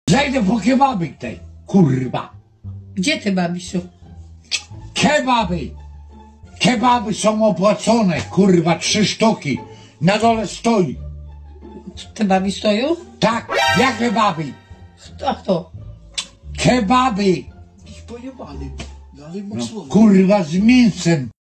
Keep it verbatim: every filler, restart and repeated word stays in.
Zajdę po kebaby tej, kurwa. Gdzie ty, babisiu? Kebaby! Kebaby są opłacone, kurwa, trzy sztuki. Na dole stoi. Te babi stoją? Tak, ja kebaby. A kto? Kebaby. Jakiś pojebany. Dalej ma No, słowo. kurwa, z mięsem.